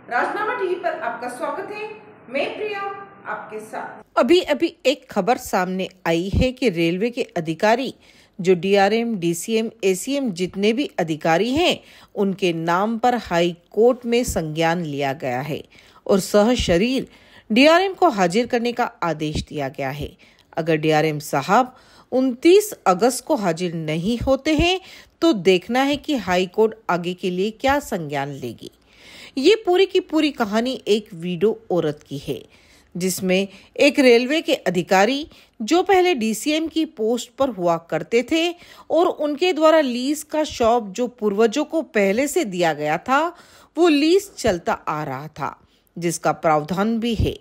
राजनामा TV पर आपका स्वागत है। मैं प्रिया आपके साथ। अभी एक खबर सामने आई है कि रेलवे के अधिकारी जो डीआरएम, डीसीएम, एसीएम जितने भी अधिकारी हैं उनके नाम पर हाई कोर्ट में संज्ञान लिया गया है और सहशरीर डीआरएम को हाजिर करने का आदेश दिया गया है। अगर डीआरएम साहब 29 अगस्त को हाजिर नहीं होते हैं तो देखना है कि हाई कोर्ट आगे के लिए क्या संज्ञान लेगी। ये पूरी की पूरी कहानी एक वीडियो औरत की है जिसमें एक रेलवे के अधिकारी जो पहले डीसीएम की पोस्ट पर हुआ करते थे और उनके द्वारा लीज का शॉप जो पूर्वजों को पहले से दिया गया था वो लीज चलता आ रहा था, जिसका प्रावधान भी है।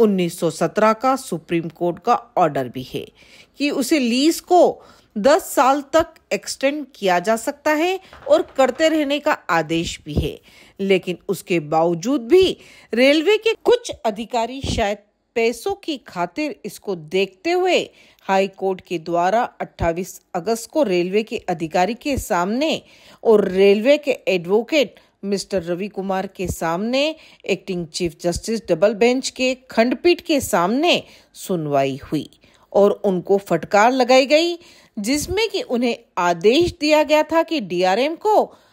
1917 का सुप्रीम कोर्ट का ऑर्डर भी है कि उसे लीज को 10 साल तक एक्सटेंड किया जा सकता है और करते रहने का आदेश भी है। लेकिन उसके बावजूद भी रेलवे के कुछ अधिकारी शायद पैसों की खातिर इसको देखते हुए हाई कोर्ट के द्वारा 28 अगस्त को रेलवे के अधिकारी के सामने और रेलवे के एडवोकेट मिस्टर रवि कुमार के सामने acting chief justice double bench के खंडपीठ के सामने सुनवाई हुई और उनको फटकार लगाई गई, जिसमें कि उन्हें आदेश दिया गया था कि डीआरएम को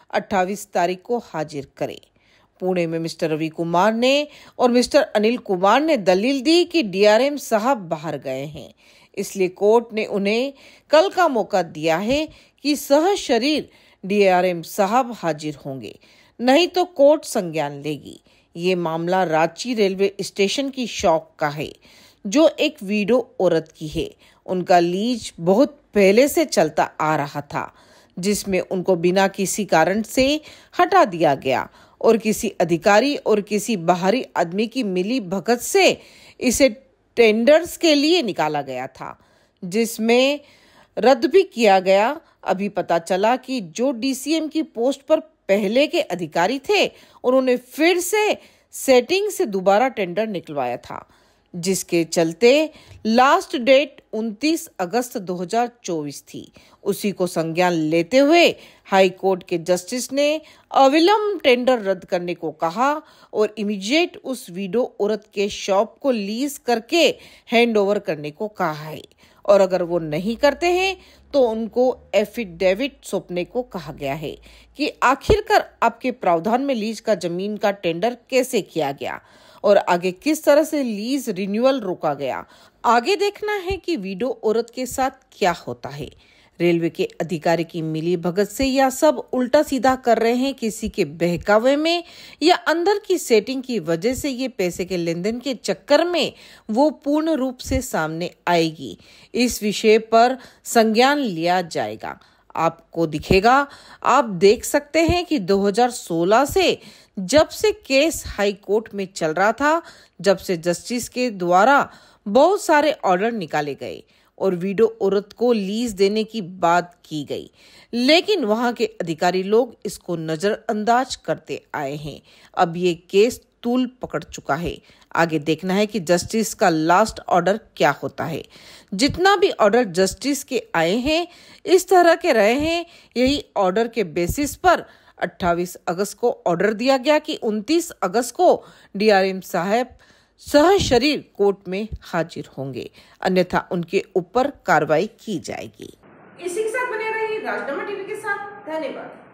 28 तारीख को हाजिर करें। पुणे में मिस्टर रवि कुमार ने और मिस्टर अनिल कुमार ने दलील दी कि डीआरएम साहब बाहर गए हैं, इसलिए कोर्ट ने उन्हें कल का मौका दिया है कि सहशरीर डीआरएम साहब हाजिर होंगे, नहीं तो कोर्ट संज्ञान लेगी। ये मामला रांची रेलवे स्टेशन की शॉप का है जो एक वीडियो औरत की है। उनका लीज बहुत पहले से चलता आ रहा था जिसमें उनको बिना किसी कारण से हटा दिया गया और किसी अधिकारी और किसी बाहरी आदमी की मिली भगत से इसे टेंडर्स के लिए निकाला गया था, जिसमें रद्द भी किया गया। अभी पता चला कि जो डीसीएम की पोस्ट पर पहले के अधिकारी थे उन्होंने फिर से सेटिंग से दोबारा टेंडर निकलवाया था, जिसके चलते लास्ट डेट 29 अगस्त 2024 थी। उसी को संज्ञान लेते हुए हाई कोर्ट के जस्टिस ने अविलंब टेंडर रद्द करने को कहा और इमीडिएट उस वीडियो औरत के शॉप को लीज करके हैंडओवर करने को कहा है और अगर वो नहीं करते हैं तो उनको एफिडेविट सौंपने को कहा गया है कि आखिरकार आपके प्रावधान में लीज का जमीन का टेंडर कैसे किया गया और आगे किस तरह से लीज रिन्यूअल रोका गया। आगे देखना है कि वीडियो औरत के साथ क्या होता है। रेलवे के अधिकारी की मिली भगत से या सब उल्टा सीधा कर रहे हैं किसी के बहकावे में या अंदर की सेटिंग की वजह से ये पैसे के लेन देन के चक्कर में वो पूर्ण रूप से सामने आएगी। इस विषय पर संज्ञान लिया जाएगा। आपको दिखेगा, आप देख सकते हैं कि 2016 से जब से केस हाई कोर्ट में चल रहा था, जब से जस्टिस के द्वारा बहुत सारे ऑर्डर निकाले गए और वीडियो औरत को लीज देने की बात की गई, लेकिन वहां के अधिकारी लोग इसको नजरअंदाज करते आए हैं। अब ये केस तूल पकड़ चुका है। आगे देखना है कि जस्टिस का लास्ट ऑर्डर क्या होता है। जितना भी ऑर्डर जस्टिस के आए हैं इस तरह के रहे हैं। यही ऑर्डर के बेसिस पर 28 अगस्त को ऑर्डर दिया गया कि 29 अगस्त को डीआरएम साहब सहशरीर कोर्ट में हाजिर होंगे, अन्यथा उनके ऊपर कार्रवाई की जाएगी। इसी के साथ बने रहिए राजनामा टीवी के साथ। धन्यवाद।